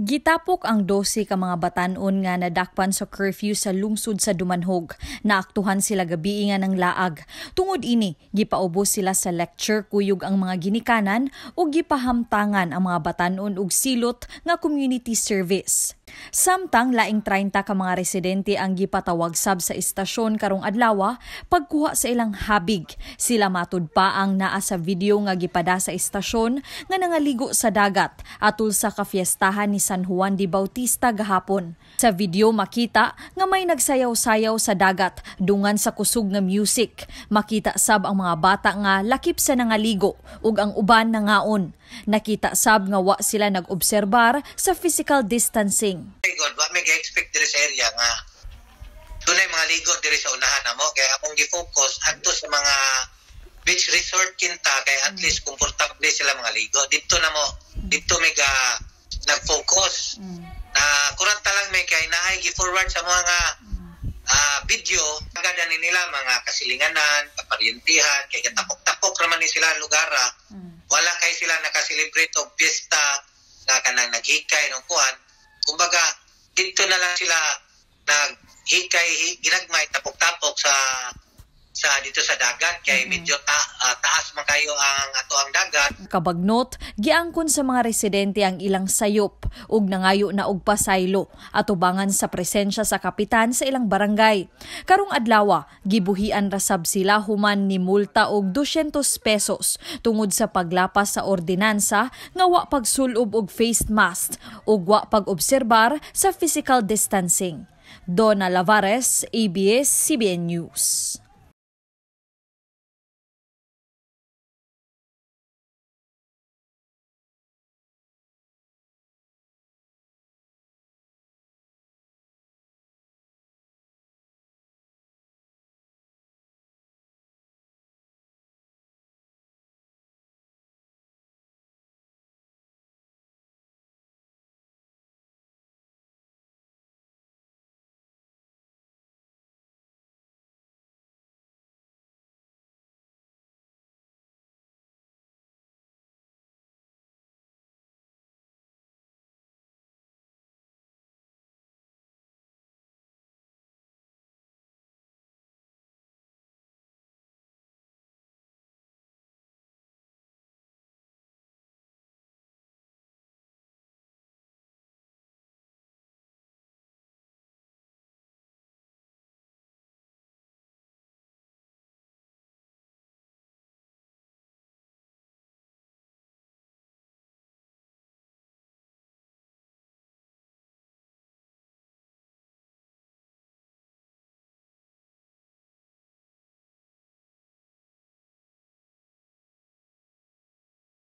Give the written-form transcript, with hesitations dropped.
Gitapok ang 12 ka mga batan-on nga nadakpan sa curfew sa lungsod sa Dumanhog. Naaktuhan sila gabi nga ng laag. Tungod ini, gipaubos sila sa lecture kuyog ang mga ginikanan o gipahamtangan ang mga batan-on og silot nga community service. Samtang laing 30 ka mga residente ang gipatawag sab sa istasyon karong adlaw pagkuha sa ilang habig. Sila matud pa ang naa sa video nga gipada sa istasyon nga nangaligo sa dagat atul sa kafiestahan ni San Juan de Bautista gahapon. Sa video makita nga may nagsayaw-sayaw sa dagat dungan sa kusog nga music. Makita sab ang mga bata nga lakip sa nangaligo ug ang uban nangaon. Nakita sab nga wa sila nag-obserbar sa physical distancing. My God, wa may ga-expect diri sa area nga dunay mga ligo diri sa unahan namo kay akong gi-focus adto sa mga beach resort kinta kay at least komportable sila mga ligo. Dito may nag-focus. Na kuranta lang may kay naay gi-forward sa mga video agad nila mga kasilinganan, kaparyentihan, kay katapok-tapok raman ni sila lugara. Wala kay sila naka-celebrate og piyesta nga kanang naghikay ng kuhan. Kumbaga, dito na lang sila naghikay, ginagmay, tapok-tapok sa dito sa dagat kay medyo taas man kayo ang ato ang dagat. Kabagnot, giangkon sa mga residente ang ilang sayop ug nangayo na og pasaylo atubangan sa presensya sa kapitan sa ilang barangay. Karong adlaw, gibuhian ra sab sila human ni multa og 200 pesos tungod sa paglapas sa ordinansa nga wa pagsulob og face mask ug wa pag-obserbar sa physical distancing. Donna Lavares, ABS-CBN News.